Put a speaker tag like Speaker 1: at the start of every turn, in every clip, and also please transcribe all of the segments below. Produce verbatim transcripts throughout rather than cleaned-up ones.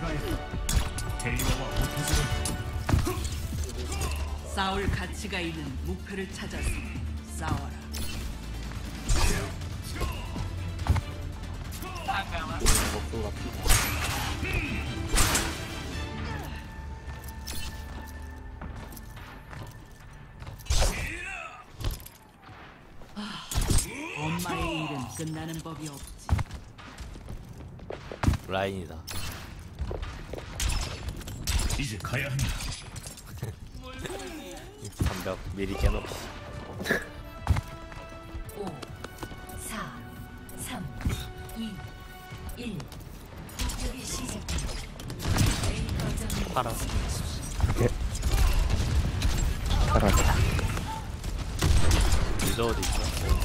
Speaker 1: 싸울 가치가 있는 목표를 찾아서 싸워라.
Speaker 2: 목표가 필요.
Speaker 1: 엄마의 일은 끝나는 법이 없지.
Speaker 3: 라인이다.
Speaker 4: 이제 가야 한다.
Speaker 3: 담벽 미리 깨놓기.
Speaker 5: 오, 사, 삼, 이, 일. 공격이 시작됩니다. A 거점을
Speaker 3: 팔아.
Speaker 2: 살아라.
Speaker 3: 위도 어디 있어?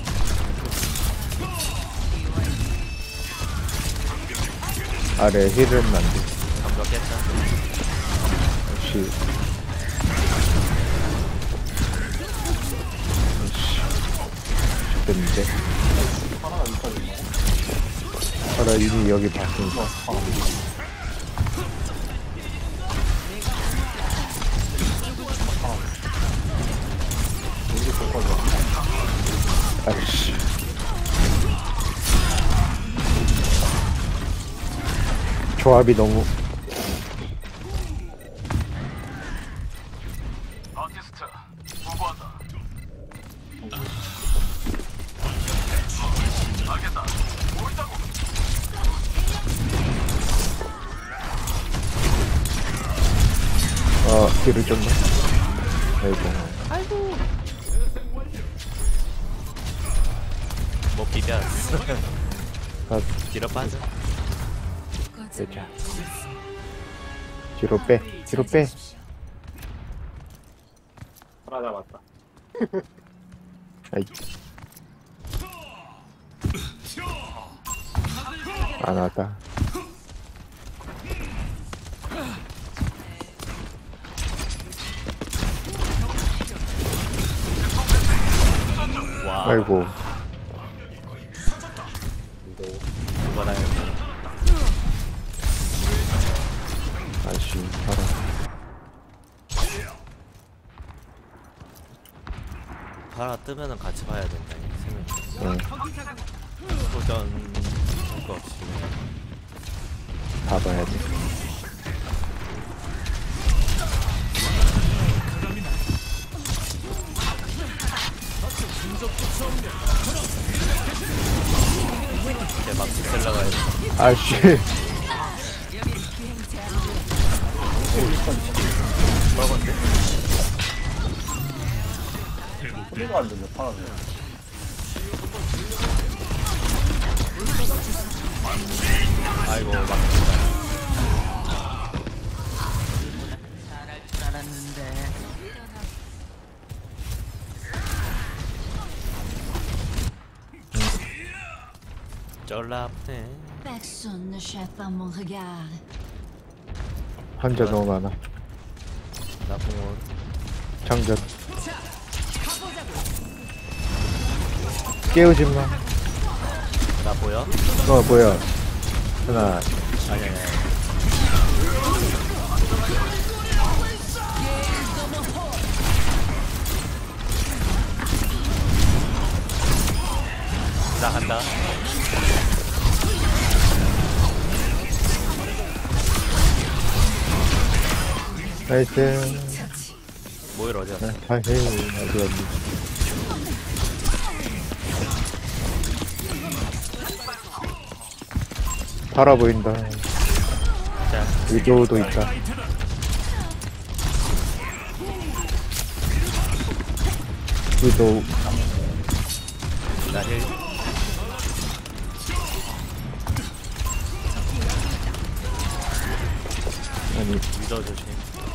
Speaker 2: 아래 힐은 안 돼.
Speaker 3: 담벽 깼다.
Speaker 2: 역시. 됐는데. 파라 이미 여기 봤으니까. 아이씨. 조합이 너무
Speaker 4: 아티스트 보고한다. 알겠다. 보인다고.
Speaker 2: 어 뒤를 좀 아이고
Speaker 3: 뭐 비벼.
Speaker 2: 아,
Speaker 3: 뒤로 빠져.
Speaker 2: 빼자. 뒤로 빼 뒤로 빼
Speaker 6: 하나 잡았다.
Speaker 2: 아이 안 왔다.
Speaker 3: 와.
Speaker 2: 아이고
Speaker 3: 이거 나요.
Speaker 2: 아이씨 파라
Speaker 3: 파라 뜨면은 같이 봐야 된다. 이 세 명.
Speaker 2: 응,
Speaker 3: 도전 거 없이.
Speaker 2: 봐봐야 돼.
Speaker 3: 이제 막스 셀러가 해.
Speaker 2: 아이씨
Speaker 3: 먹었는데?
Speaker 6: 소리가 안 들려, 파란색.
Speaker 3: 아이고 막스.
Speaker 1: 잘할 줄 알았는데.
Speaker 3: 쩔라 아프네.
Speaker 5: Personne ne chatte pas mon regard.
Speaker 2: 환자 너무 많아.
Speaker 3: 나쁜
Speaker 2: 장전 깨우지 마.
Speaker 3: 나 보여?
Speaker 2: 어 뭐야 하나
Speaker 3: 아니 아니. 나 간다.
Speaker 2: 나이스.
Speaker 3: 모일 어디 갔어?
Speaker 2: 아 헤이 어디 갔니? 팔아 보인다.
Speaker 3: 자,
Speaker 2: 위도우도 있다. 위도우
Speaker 3: 나 힐.
Speaker 2: 아니
Speaker 3: 위도 조심.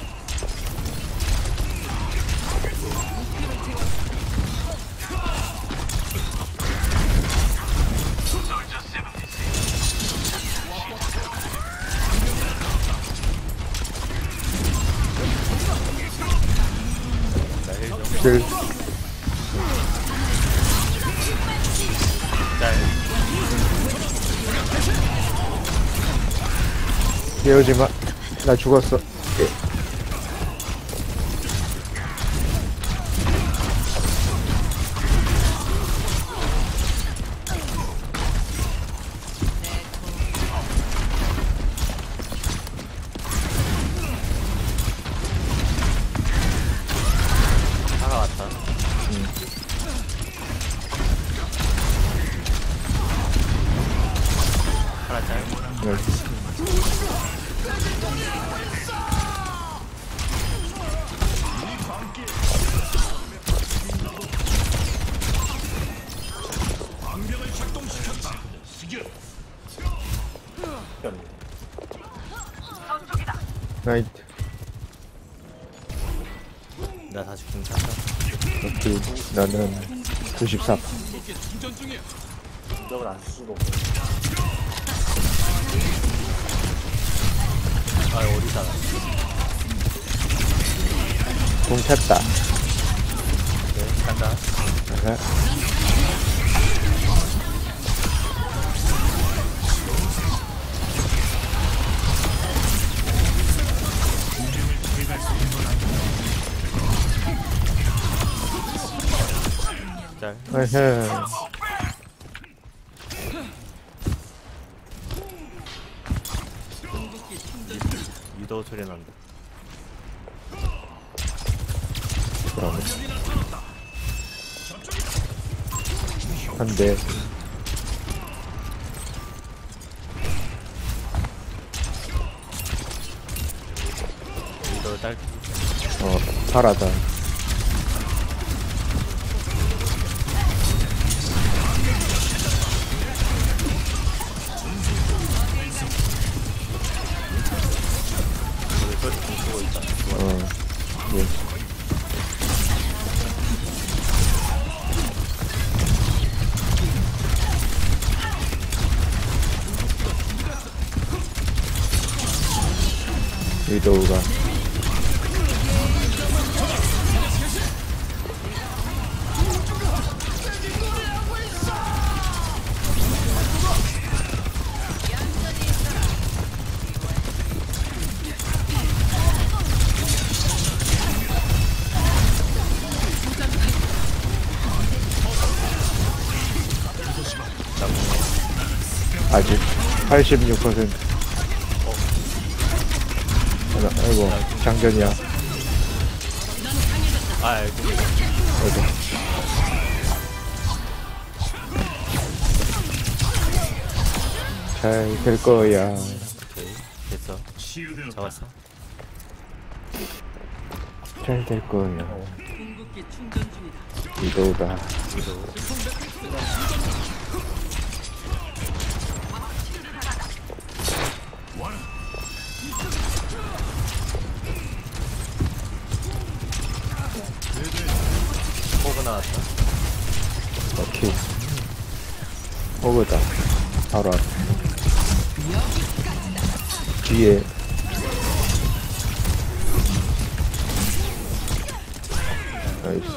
Speaker 3: 나 힐 좀.
Speaker 2: 킬.
Speaker 3: 짤.
Speaker 2: 깨우지 마. 나 죽었어.
Speaker 3: 하나 왔다. 하나 짤.
Speaker 2: 네. 나이트.
Speaker 3: 나 다시 궁 찼다.
Speaker 2: 오케이. 나는 구십사.
Speaker 6: 이걸 안 쓰고.
Speaker 3: 아 어디다.
Speaker 2: 공 찼다.
Speaker 3: 네 간다.
Speaker 2: 아,
Speaker 3: 짤.
Speaker 2: 에헤.
Speaker 3: 유도 소리 난다.
Speaker 2: 그러네. 한 대.
Speaker 3: 유도 딸.
Speaker 2: 어, 파라다.
Speaker 3: 우리 솔직히 궁 쓰고 있다.
Speaker 2: 어, 예. 위도우가 아직 팔십육 퍼센트. 어. 아이고, 장전이야.
Speaker 3: 아 궁.
Speaker 2: 어디. 잘 될 거야.
Speaker 3: 오케이 됐어. 잡았어.
Speaker 2: 잘 될 거야.
Speaker 1: 궁극기 충전 중이다.
Speaker 2: 위도우다.
Speaker 3: 유도. 호그 나왔다.
Speaker 2: 오케이. 호그다. 바로 앞. 뒤에. 나이스.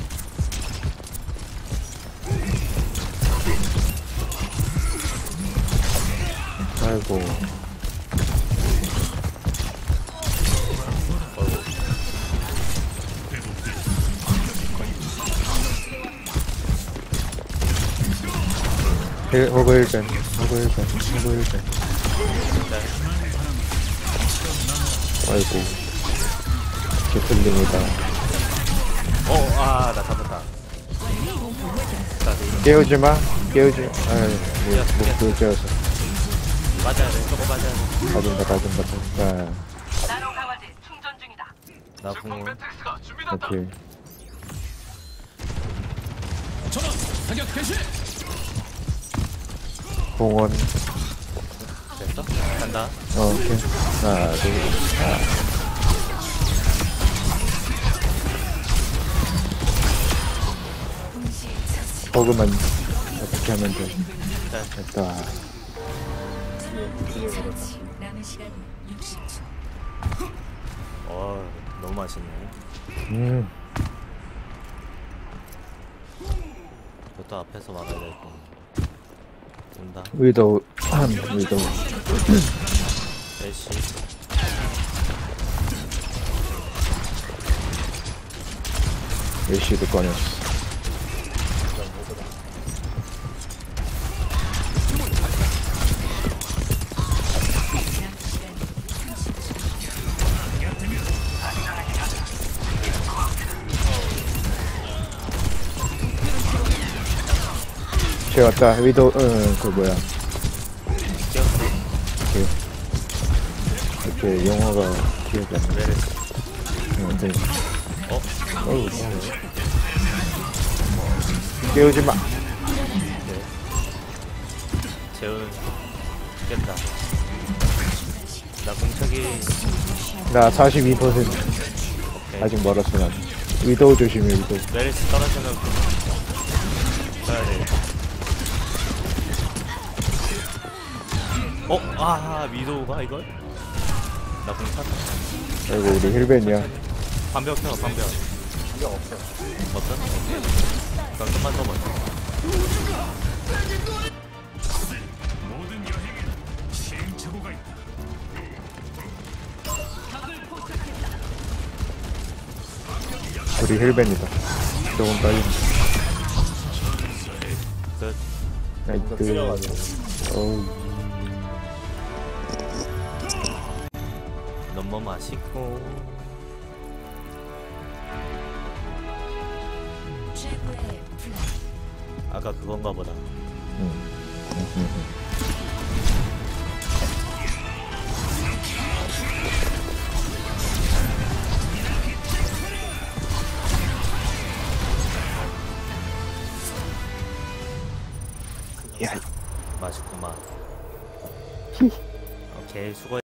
Speaker 2: 아이고. 일, 호그 일 벤, 호그 일 벤, 호그 일 벤. 아이고. 개틀링이다.
Speaker 3: 어, 아, 나 잡았다. 나
Speaker 2: 깨우지 마, 깨우지 마. 아유, 목표 깨워서.
Speaker 3: 맞아야 돼, 조금 맞아야 돼.
Speaker 2: 가진다, 가진다, 가진다.
Speaker 1: 나노 강화제 충전 중이다.
Speaker 3: 나 궁.
Speaker 4: 매트릭스가 준비됐다.
Speaker 2: 오케이. 공원.
Speaker 3: 됐어? 간다.
Speaker 2: 어, 오케이. 하나, 둘, 하나. 버그만 어떻게 하면 돼?
Speaker 3: 짤.
Speaker 2: 됐다.
Speaker 5: 처치. 남은 시간 육십 초.
Speaker 3: 어, 너무 맛있네.
Speaker 2: 음,
Speaker 3: 이것도 앞에서 막아야 될 거. 온다.
Speaker 2: 위도우, 한, 위도우.
Speaker 3: 애쉬. 메르시.
Speaker 2: 메시도 꺼냈어. 쟤 왔다. 위도, 응, 그 뭐야. 그, 이렇게 영화가 기억이 안 나.
Speaker 3: 메르시.
Speaker 2: 응, 네.
Speaker 3: 어?
Speaker 2: 어우, 깨우지 마.
Speaker 3: 재우는 깬다. 나 공격이.
Speaker 2: 나 사십이 퍼센트.
Speaker 3: 오케이.
Speaker 2: 아직 멀었어, 난. 위도우 조심해, 위도우.
Speaker 3: 메르시 떨어지면 써야 돼. 어? 아, 미도우가 이걸? 나 공탔다.
Speaker 2: 아이고, 우리 힐벤이야.
Speaker 3: 반벽 펴, 반벽.
Speaker 6: 이게 없어.
Speaker 3: 어떤? 그럼 좀만 더 먼저.
Speaker 4: 모든 여행에는 시행착오가 있다.
Speaker 2: 우리 힐벤이다. 조금 빨리.
Speaker 3: 끝.
Speaker 2: 나이스. 어우.
Speaker 3: 너무 맛있고.
Speaker 5: 최고의 플레이.
Speaker 3: 아까 그건가 보다.
Speaker 2: 응. 응, 응, 응. 야,
Speaker 3: 맛있구만. 오케이, 수고.